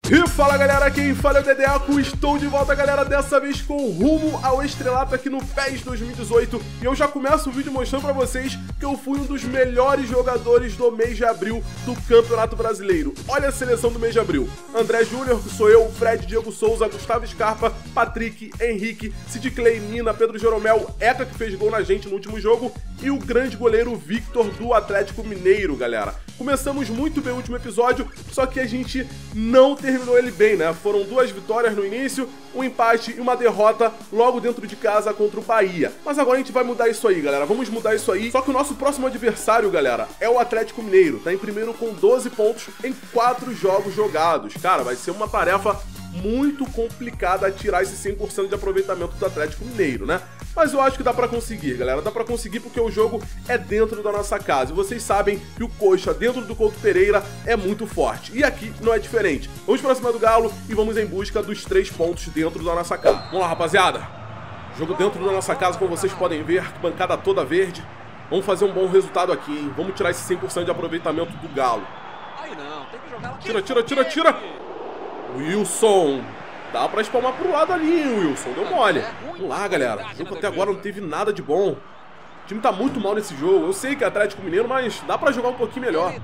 E fala galera, quem fala é o Dedeco, estou de volta galera, dessa vez com rumo ao estrelato aqui no PES 2018 e eu já começo o vídeo mostrando pra vocês que eu fui um dos melhores jogadores do mês de abril do Campeonato Brasileiro. Olha a seleção do mês de abril: André Júnior, que sou eu, Fred, Diego Souza, Gustavo Scarpa, Patrick, Henrique, Sid Clay, Nina, Pedro Jeromel, Eka, que fez gol na gente no último jogo, e o grande goleiro Victor do Atlético Mineiro, galera. Começamos muito bem o último episódio, só que a gente não terminou ele bem, né? Foram 2 vitórias no início, um empate e uma derrota logo dentro de casa contra o Bahia. Mas agora a gente vai mudar isso aí, galera. Vamos mudar isso aí. Só que o nosso próximo adversário, galera, é o Atlético Mineiro. Tá em primeiro com 12 pontos em 4 jogos jogados. Cara, vai ser uma tarefa muito complicada tirar esse 100% de aproveitamento do Atlético Mineiro, né? Mas eu acho que dá pra conseguir, galera. Dá pra conseguir porque o jogo é dentro da nossa casa. E vocês sabem que o Coxa dentro do Couto Pereira é muito forte. E aqui não é diferente. Vamos pra cima do Galo e vamos em busca dos 3 pontos dentro da nossa casa. Vamos lá, rapaziada. Jogo dentro da nossa casa, como vocês podem ver. Bancada toda verde. Vamos fazer um bom resultado aqui, hein? Vamos tirar esse 100% de aproveitamento do Galo. Aí não, tem que jogar. Tira. Wilson. Dá pra espalmar pro lado ali, hein, Wilson. Deu mole. Vamos lá, galera. O jogo até agora não teve nada de bom. O time tá muito mal nesse jogo. Eu sei que é Atlético Mineiro, mas dá pra jogar um pouquinho melhor.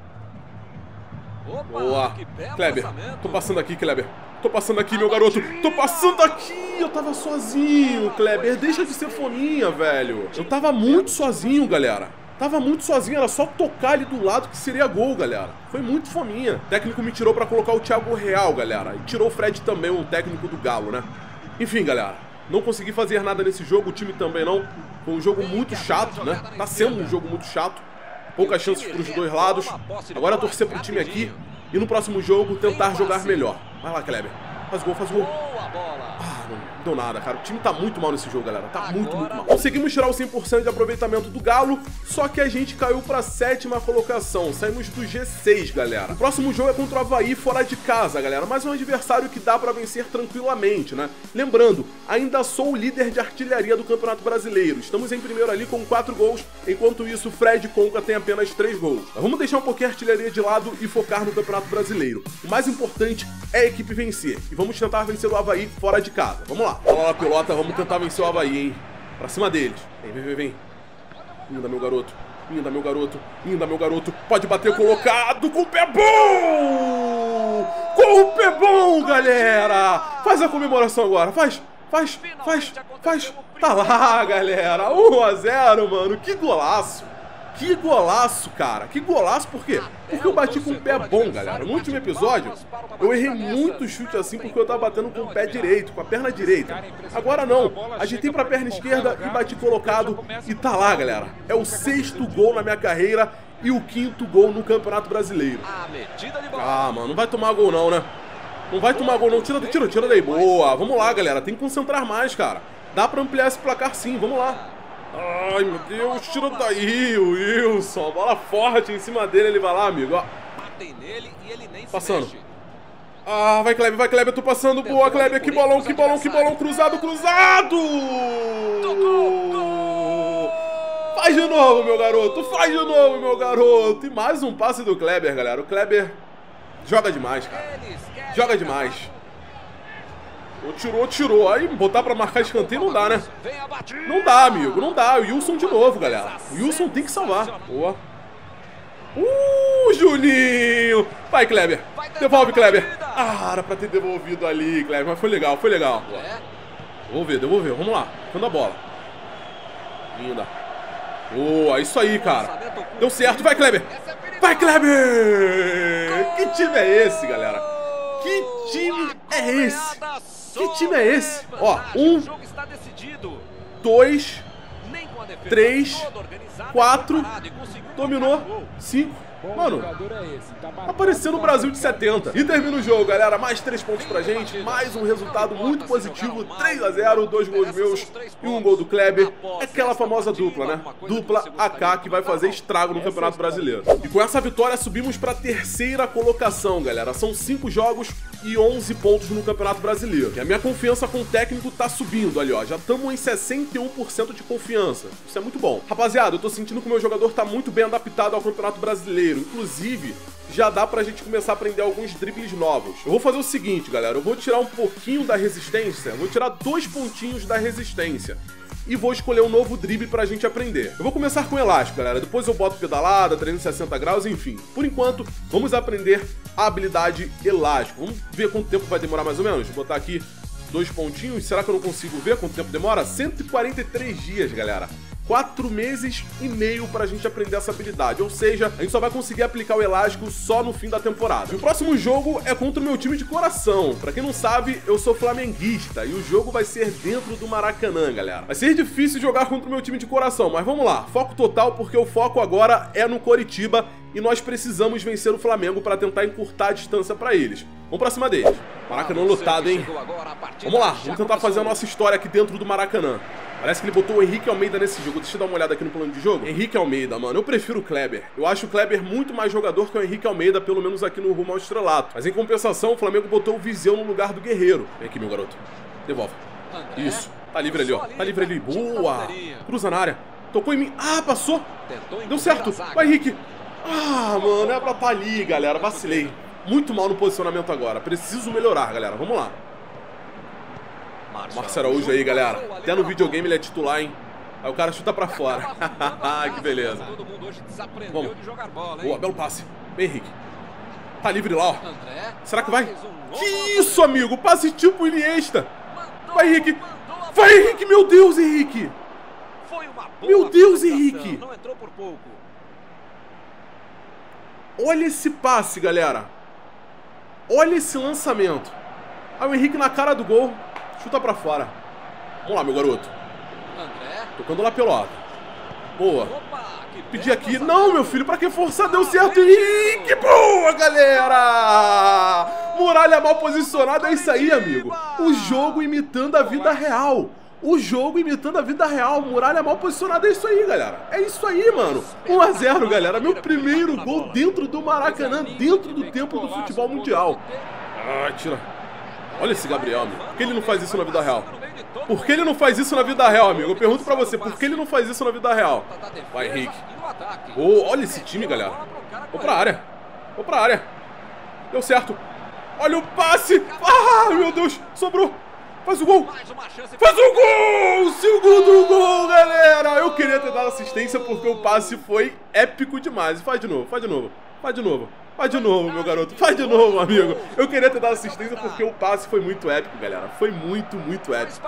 Boa. Kleber. Tô passando aqui, Kleber. Tô passando aqui, meu garoto. Tô passando aqui. Eu tava sozinho, Kleber. Deixa de ser fominha, velho. Eu tava muito sozinho, galera. Tava muito sozinho, era só tocar ali do lado que seria gol, galera. Foi muito fominha. O técnico me tirou pra colocar o Thiago Real, galera. E tirou o Fred também, o técnico do Galo, né? Enfim, galera. Não consegui fazer nada nesse jogo, o time também não. Foi um jogo muito chato, né? Tá sendo um jogo muito chato. Poucas chances pros dois lados. Agora torcer pro time aqui. E no próximo jogo tentar jogar melhor. Vai lá, Kleber. Faz gol, faz gol. Não deu nada, cara. O time tá muito mal nesse jogo, galera. Tá muito mal. Conseguimos tirar o 100% de aproveitamento do Galo, só que a gente caiu pra 7ª colocação. Saímos do G6, galera. O próximo jogo é contra o Avaí fora de casa, galera. Mas é um adversário que dá pra vencer tranquilamente, né? Lembrando, ainda sou o líder de artilharia do Campeonato Brasileiro. Estamos em primeiro ali com 4 gols. Enquanto isso, o Fred Conca tem apenas 3 gols. Mas vamos deixar um pouquinho a artilharia de lado e focar no Campeonato Brasileiro. O mais importante é a equipe vencer. E vamos tentar vencer o Avaí fora de casa. Vamos lá. Olha lá, pelota, vamos tentar vencer o Avaí, hein? Pra cima deles. Vem. Linda, meu garoto. Linda, meu garoto. Pode bater colocado com o pé bom! Com o pé bom, galera! Faz a comemoração agora, faz. Tá lá, galera. 1 a 0, mano. Que golaço. Que golaço, cara. Que golaço, por quê? Porque eu bati com o pé bom, galera. No último episódio, eu errei muito chute assim porque eu tava batendo com o pé direito, com a perna direita. Agora não. Ajeitei pra perna esquerda e bati colocado. E tá lá, galera. É o 6º gol na minha carreira e o 5º gol no Campeonato Brasileiro. Ah, mano, não vai tomar gol não, né? Não vai tomar gol não. Tira daí. Boa. Vamos lá, galera. Tem que concentrar mais, cara. Dá pra ampliar esse placar sim. Vamos lá. Ai, meu Deus, tira daí, o Wilson. Bola forte em cima dele, ele vai lá, amigo. Ó. Passando. Ah, vai, Kleber, eu tô passando. Boa, Kleber, que bolão, cruzado. Faz de novo, meu garoto. E mais um passe do Kleber, galera. O Kleber joga demais, cara. Joga demais. Tirou. Aí botar pra marcar escanteio não dá, né? Não dá, amigo. Não dá. O Wilson de novo, galera. O Wilson tem que salvar. Boa. Juninho. Vai, Kleber. Devolve, Kleber. Ah, era pra ter devolvido ali, Kleber. Mas foi legal. Devolver. Vamos lá. Ficando a bola. Linda. Boa, isso aí, cara. Deu certo. Vai, Kleber. Que time é esse, galera? Que time é esse? Ó, 1, 2, 3, 4, dominou, 5. Mano, apareceu no Brasil de 70. E termina o jogo, galera. Mais 3 pontos pra gente. Mais um resultado muito positivo. 3 a 0, 2 gols meus e 1 gol do Kleber. É aquela famosa dupla, né? Dupla AK que vai fazer estrago no Campeonato Brasileiro. E com essa vitória subimos pra 3ª colocação, galera. São 5 jogos e 11 pontos no Campeonato Brasileiro. E a minha confiança com o técnico tá subindo ali, ó. Já estamos em 61% de confiança. Isso é muito bom. Rapaziada, eu tô sentindo que o meu jogador tá muito bem adaptado ao Campeonato Brasileiro. Inclusive, já dá pra gente começar a aprender alguns dribles novos. Eu vou fazer o seguinte, galera, eu vou tirar um pouquinho da resistência, vou tirar 2 pontinhos da resistência e vou escolher um novo drible pra gente aprender. Eu vou começar com elástico, galera, depois eu boto pedalada, 360 graus, enfim. Por enquanto, vamos aprender a habilidade elástico. Vamos ver quanto tempo vai demorar mais ou menos. Vou botar aqui 2 pontinhos, será que eu não consigo ver quanto tempo demora? 143 dias, galera. 4 meses e meio pra gente aprender essa habilidade, ou seja, a gente só vai conseguir aplicar o elástico só no fim da temporada. E o próximo jogo é contra o meu time de coração. Pra quem não sabe, eu sou flamenguista e o jogo vai ser dentro do Maracanã, galera. Vai ser difícil jogar contra o meu time de coração, mas vamos lá, foco total, porque o foco agora é no Coritiba e nós precisamos vencer o Flamengo pra tentar encurtar a distância pra eles. Vamos pra cima deles. Maracanã lotado, hein? Vamos lá, vamos tentar fazer a nossa história aqui dentro do Maracanã. Parece que ele botou o Henrique Almeida nesse jogo. Deixa eu dar uma olhada aqui no plano de jogo. Henrique Almeida, mano. Eu prefiro o Kleber. Eu acho o Kleber muito mais jogador que o Henrique Almeida, pelo menos aqui no rumo ao estrelato. Mas em compensação, o Flamengo botou o Viseu no lugar do Guerreiro. Vem aqui, meu garoto. Devolve. Isso. Tá livre ali, ó. Tá livre ali. Boa. Cruza na área. Tocou em mim. Ah, passou. Deu certo. Vai, Henrique. Ah, mano. É pra tá ali, galera. Vacilei. Muito mal no posicionamento agora. Preciso melhorar, galera. Vamos lá. Márcio Araújo aí, galera. Até no videogame ele é titular, hein? Aí o cara chuta pra fora. Que beleza. Vamos. Boa, belo passe. Vem, Henrique. Tá livre lá, ó. Será que vai? Que isso, amigo? Passe tipo Iniesta. Vai, Henrique. Vai, Henrique. Meu Deus, Henrique. Meu Deus, Henrique. Olha esse passe, galera. Olha esse lançamento. Aí o Henrique na cara do gol. Chuta pra fora. Vamos lá, meu garoto. Tocando lá a pelota. Boa. Pedi aqui. Não, meu filho, pra que forçar? Deu certo. Henrique. Boa, galera. Muralha mal posicionada. É isso aí, amigo. O jogo imitando a vida real. O jogo imitando a vida real. Muralha mal posicionada. É isso aí, galera. É isso aí, mano. 1 a 0, galera. Meu primeiro gol dentro do Maracanã. Dentro do tempo do futebol mundial. Ah, tira. Olha esse Gabriel, amigo. Por que ele não faz isso na vida real? Por que ele não faz isso na vida real, amigo? Eu pergunto pra você, por que ele não faz isso na vida real? Vai, Henrique. Oh, olha esse time, galera. Vou pra área. Vou pra área. Deu certo. Olha o passe. Ah, meu Deus. Sobrou. Faz o gol. Faz o gol. Segundo gol, galera. Eu queria ter dado assistência porque o passe foi épico demais. Faz de novo, faz de novo. Faz de novo. Faz de novo, meu garoto. Faz de novo, amigo. Eu queria ter dado assistência porque o passe foi muito épico, galera. Foi muito, muito épico.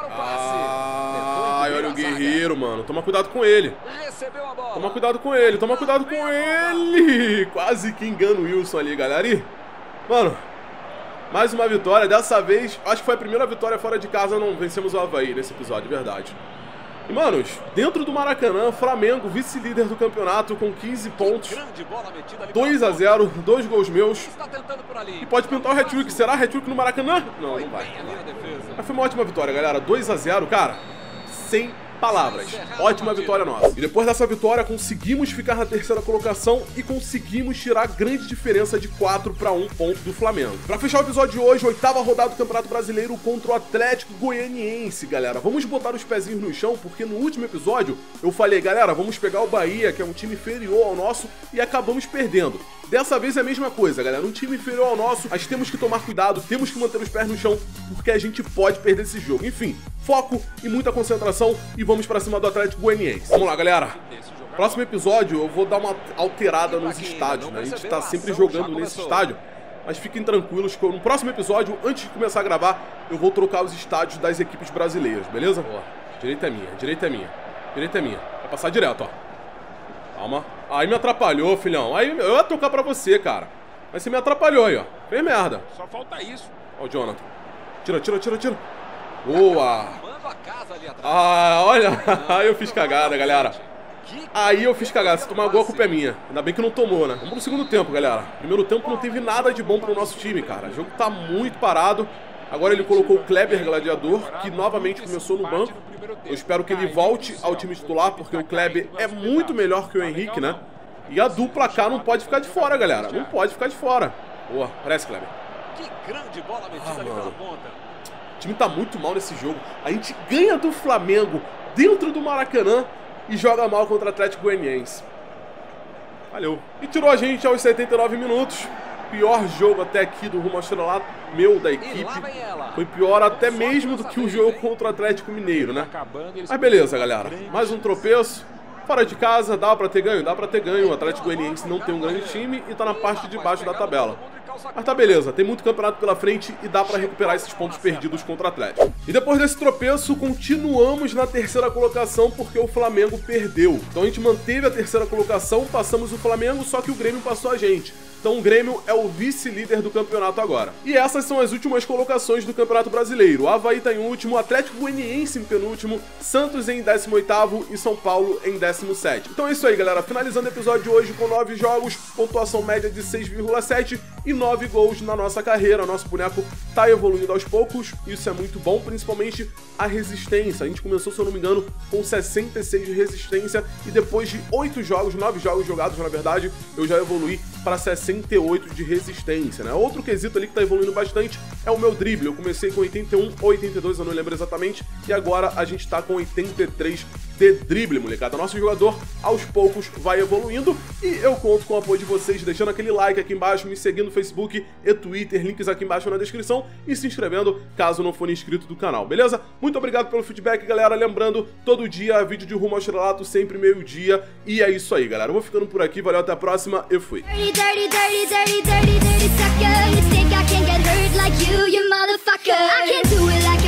Ai, olha o Guerreiro, mano. Toma cuidado com ele. Toma cuidado com ele. Toma cuidado com ele. Quase que engana o Wilson ali, galera. E, mano, mais uma vitória. Dessa vez, acho que foi a primeira vitória fora de casa. Não vencemos o Avaí nesse episódio, verdade. E, manos, dentro do Maracanã, Flamengo, vice-líder do campeonato com 15 pontos, 2 a 0, 2 gols meus. E pode pintar o hat-trick. Será hat-trick no Maracanã? Não, não vai. Mas foi uma ótima vitória, galera. 2 a 0, cara, sem palavras. Ótima vitória nossa. E depois dessa vitória, conseguimos ficar na 3ª colocação e conseguimos tirar grande diferença de 4 para 1 ponto do Flamengo. Pra fechar o episódio de hoje, 8ª rodada do Campeonato Brasileiro contra o Atlético Goianiense, galera. Vamos botar os pezinhos no chão, porque no último episódio eu falei, galera, vamos pegar o Bahia, que é um time inferior ao nosso, e acabamos perdendo. Dessa vez é a mesma coisa, galera. Um time inferior ao nosso, mas temos que tomar cuidado, temos que manter os pés no chão, porque a gente pode perder esse jogo. Enfim, foco e muita concentração e vamos pra cima do Atlético Goianiense. Vamos lá, galera. Próximo episódio eu vou dar uma alterada nos estádios, né? A gente tá sempre jogando nesse estádio, mas fiquem tranquilos que no próximo episódio, antes de começar a gravar, eu vou trocar os estádios das equipes brasileiras, beleza? Ó, direita é minha, direita é minha, direita é minha. Vai passar direto, ó. Calma. Aí me atrapalhou, filhão. Aí eu ia tocar pra você, cara. Mas você me atrapalhou aí, ó. Fez merda. Só falta isso. Ó o Jonathan. Tira, tira, tira, tira. Boa. Ah, olha. Aí eu fiz cagada, galera. Aí eu fiz cagada. Se tomar gol, a culpa é minha. Ainda bem que não tomou, né? Vamos pro segundo tempo, galera. Primeiro tempo não teve nada de bom pro nosso time, cara. O jogo tá muito parado. Agora ele colocou o Kleber Gladiador, que novamente começou no banco. Eu espero que ele volte ao time titular, porque o Kleber é muito melhor que o Henrique, né? E a dupla K não pode ficar de fora, galera. Não pode ficar de fora. Boa, parece, Kleber. Que grande bola metida ali pela ponta. O time tá muito mal nesse jogo. A gente ganha do Flamengo dentro do Maracanã e joga mal contra o Atlético Goianiense. Valeu. E tirou a gente aos 79 minutos. Pior jogo até aqui do Rumo ao Estrelato, meu, da equipe. Foi pior até mesmo do que o jogo contra o Atlético Mineiro, né? Mas beleza, galera. Mais um tropeço. Fora de casa, dá pra ter ganho? Dá pra ter ganho. O Atlético Goianiense não tem um grande time e tá na parte de baixo da tabela. Mas tá beleza, tem muito campeonato pela frente e dá pra recuperar esses pontos perdidos contra o Atlético. E depois desse tropeço, continuamos na terceira colocação porque o Flamengo perdeu. Então a gente manteve a terceira colocação, passamos o Flamengo, só que o Grêmio passou a gente. Então o Grêmio é o vice-líder do campeonato agora. E essas são as últimas colocações do Campeonato Brasileiro. O Avaí tá em último, Atlético Goianiense em penúltimo, Santos em 18º e São Paulo em 17º. Então é isso aí, galera. Finalizando o episódio de hoje com 9 jogos, pontuação média de 6,7 e 9 gols na nossa carreira. Nosso boneco tá evoluindo aos poucos, isso é muito bom, principalmente a resistência. A gente começou, se eu não me engano, com 66 de resistência e depois de 8 jogos, 9 jogos jogados, na verdade, eu já evoluí para 68 de resistência, né? Outro quesito ali que tá evoluindo bastante é o meu drible. Eu comecei com 81 ou 82, eu não lembro exatamente, e agora a gente tá com 83 de drible, molecada. Nosso jogador, aos poucos, vai evoluindo e eu conto com o apoio de vocês, deixando aquele like aqui embaixo, me seguindo no Facebook e Twitter, links aqui embaixo na descrição e se inscrevendo caso não for inscrito do canal, beleza? Muito obrigado pelo feedback, galera. Lembrando, todo dia, vídeo de Rumo ao Estrelato, sempre meio-dia. E é isso aí, galera. Eu vou ficando por aqui, valeu, até a próxima e fui. Dirty, dirty, dirty, dirty, dirty sucker. You think I can get hurt like you motherfucker. I can't do it like